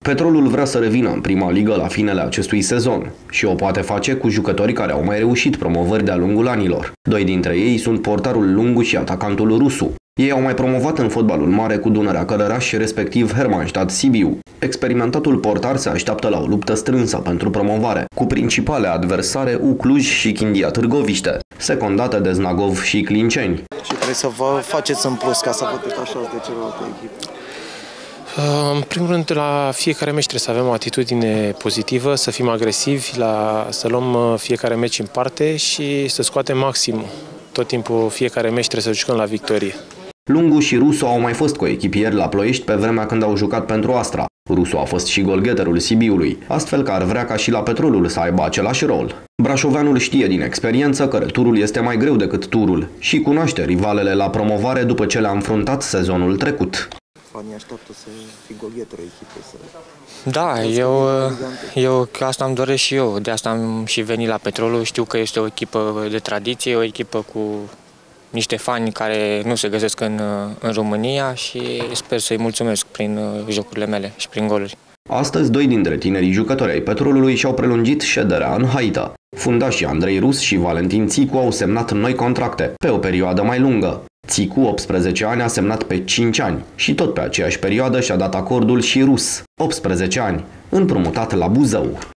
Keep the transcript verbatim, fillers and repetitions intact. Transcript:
Petrolul vrea să revină în prima ligă la finele acestui sezon și o poate face cu jucătorii care au mai reușit promovări de-a lungul anilor. Doi dintre ei sunt portarul Lungu și atacantul Rusu. Ei au mai promovat în fotbalul mare cu Dunărea Călăraș, respectiv Hermannstadt Sibiu. Experimentatul portar se așteaptă la o luptă strânsă pentru promovare, cu principale adversare U Cluj și Chindia Târgoviște, secundate de Znagov și Clinceni. Și trebuie să vă faceți în plus ca să vă detașați de celelalte echipe? În primul rând, la fiecare meci trebuie să avem o atitudine pozitivă, să fim agresivi, la, să luăm fiecare meci în parte și să scoatem maximul. Tot timpul, fiecare meci trebuie să jucăm la victorie. Lungu și Rusu au mai fost coechipieri la Ploiești pe vremea când au jucat pentru Astra. Rusu a fost și golgheterul Sibiului, astfel că ar vrea ca și la Petrolul să aibă același rol. Brașoveanul știe din experiență că returul este mai greu decât turul și cunoaște rivalele la promovare după ce le-a înfruntat sezonul trecut. Fanii așteaptă să fii golgheterul echipei. Să... Da, eu, eu asta îmi doresc și eu, de asta am și venit la Petrolul. Știu că este o echipă de tradiție, o echipă cu niște fani care nu se găsesc în, în România și sper să-i mulțumesc prin jocurile mele și prin goluri. Astăzi, doi dintre tinerii jucători ai Petrolului și-au prelungit șederea în Haita. Fundașii Andrei Rus și Valentin Țicu au semnat noi contracte, pe o perioadă mai lungă. Țicu, optsprezece ani, a semnat pe cinci ani și tot pe aceeași perioadă și-a dat acordul și Rus, optsprezece ani, împrumutat la Buzău.